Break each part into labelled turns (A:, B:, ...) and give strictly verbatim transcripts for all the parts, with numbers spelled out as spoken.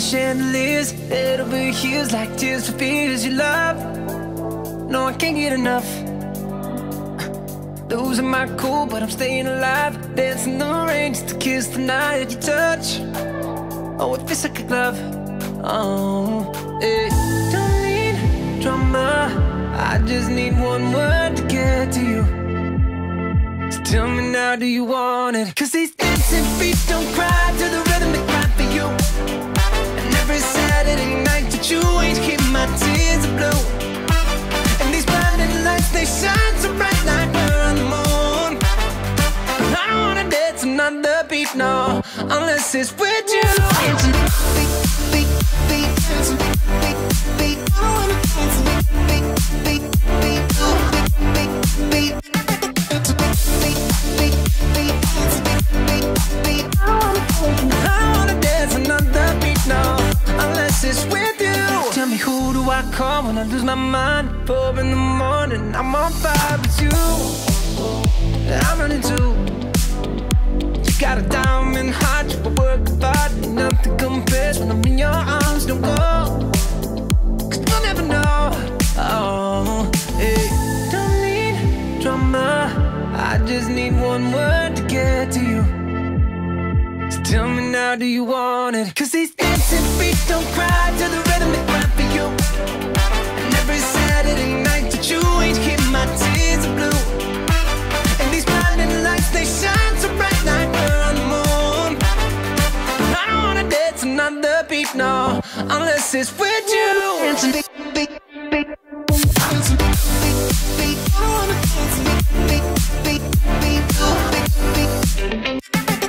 A: chandeliers, head over heels like tears for fears you love. No, I can't get enough. Losing my cool, but I'm staying alive. Dancing the rain just to kiss the night that you touch. Oh, it feels like a glove. Oh, hey. Don't need drama, I just need one word to get to you. So tell me now, do you want it? Cause these dancing feet don't cry to the rhythm they cry for you. And every Saturday night that you ain't keep my tears are blue. And these blinding lights, they shine so bright like we're on the moon. But I don't wanna dance another beat, no, unless it's with you. Dancing beat, beat, beat, dancing beat, beat, beat. I don't wanna dance beat, beat, beat, beat, beat, beat, beat. Who do I call when I lose my mind? Four in the morning, I'm on fire with you. I'm running too. You got a diamond heart, you work hard, and nothing compares when I'm in your arms. Don't go, cause you'll never know. Oh, hey. Don't need drama, I just need one word to get to you. So tell me now, do you want it? Cause these dancing feet don't cry to the rhythm they cry for you. And every Saturday night that you ain't keep my tears are blue. And these blinding lights, they shine so bright like we're on the moon. But I don't wanna dance another beat, no, unless it's with you. Dancing beat, beat, beat. Dancing beat, beat, beat. I don't wanna dance beat, beat, beat, beat, beat, beat.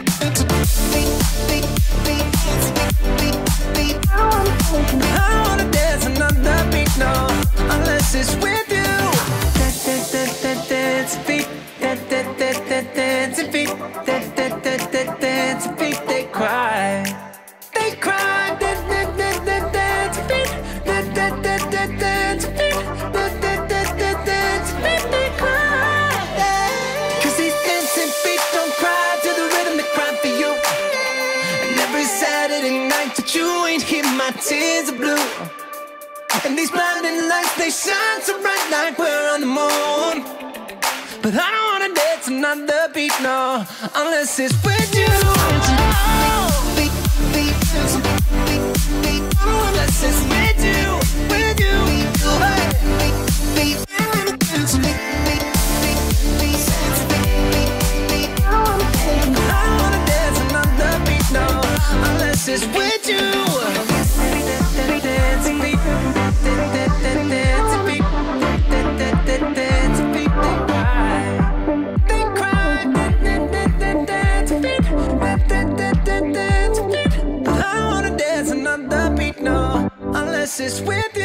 A: I don't wanna dance another beat, no, unless it's with you. Dance beat, dance beat, dance beat. They cry, they cry. Dance beat, dance beat, dance beat. They cry. Cause these dancing feet don't cry to the rhythm they cry for you. And every Saturday night that you ain't here, my tears are blue. And these blinding lights, they shine so bright like we're on the moon. But I don't wanna dance another beat, no, unless it's with you. Beat, beat, beat, beat, unless it's with you, with you. Hey. Beat, beat, beat, beat, beat, beat. I don't wanna dance another beat, no, unless it's with you. Unless it's with you.